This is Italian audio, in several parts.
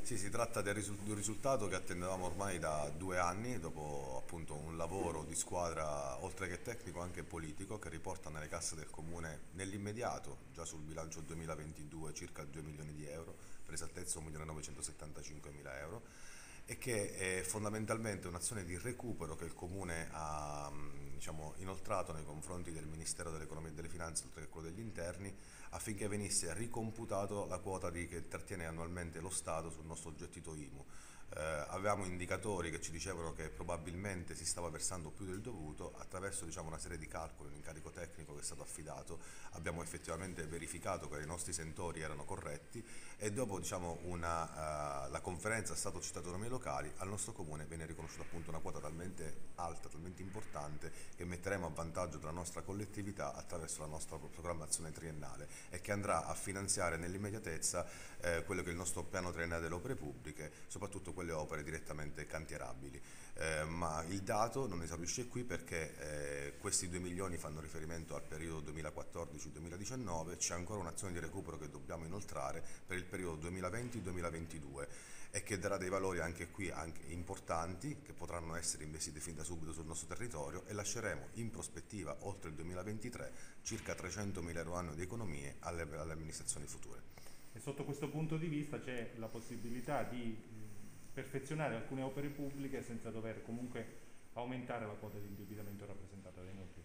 Sì, si tratta di un risultato che attendevamo ormai da 2 anni, dopo appunto un lavoro di squadra oltre che tecnico anche politico che riporta nelle casse del Comune nell'immediato, già sul bilancio 2022, circa 2 milioni di euro, per esattezza 1.975.000 euro, e che è fondamentalmente un'azione di recupero che il Comune ha diciamo, inoltrato nei confronti del Ministero dell'Economia e delle Finanze, oltre che quello degli Interni, affinché venisse ricomputato la quota che trattiene annualmente lo Stato sul nostro gettito IMU. Avevamo indicatori che ci dicevano che probabilmente si stava versando più del dovuto. Attraverso diciamo, una serie di calcoli, un incarico tecnico che è stato affidato, abbiamo effettivamente verificato che i nostri sentori erano corretti e dopo diciamo, la conferenza Stato-Città Autonomie Locali, al nostro Comune viene riconosciuta appunto una quota talmente alta, talmente importante, che metteremo a vantaggio della nostra collettività attraverso la nostra programmazione triennale e che andrà a finanziare nell'immediatezza quello che è il nostro piano triennale delle opere pubbliche, soprattutto quelle opere direttamente cantierabili. Ma il dato non esaurisce qui perché questi 2 milioni fanno riferimento al periodo 2014-2019, c'è ancora un'azione di recupero che dobbiamo inoltrare per il periodo 2020-2022 e che darà dei valori anche qui anche importanti che potranno essere investiti fin da subito sul nostro territorio e lasceremo in prospettiva oltre il 2023 circa 300.000 euro annui di economie alle amministrazioni future. E sotto questo punto di vista c'è la possibilità di perfezionare alcune opere pubbliche senza dover comunque aumentare la quota di indebitamento rappresentata dai mutui.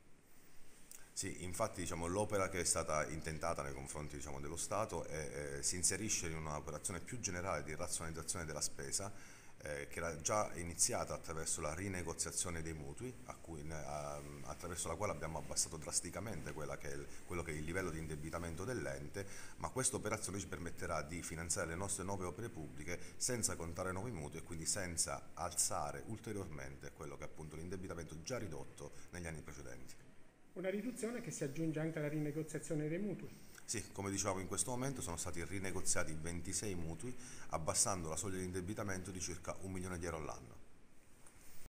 Sì, infatti diciamo, l'opera che è stata intentata nei confronti diciamo, dello Stato si inserisce in un'operazione più generale di razionalizzazione della spesa che era già iniziata attraverso la rinegoziazione dei mutui, attraverso la quale abbiamo abbassato drasticamente quello che è il livello di indebitamento dell'ente, ma questa operazione ci permetterà di finanziare le nostre nuove opere pubbliche senza contare nuovi mutui e quindi senza alzare ulteriormente quello che è appunto l'indebitamento già ridotto negli anni precedenti. Una riduzione che si aggiunge anche alla rinegoziazione dei mutui. Sì, come dicevamo in questo momento sono stati rinegoziati 26 mutui abbassando la soglia di indebitamento di circa 1 milione di euro all'anno.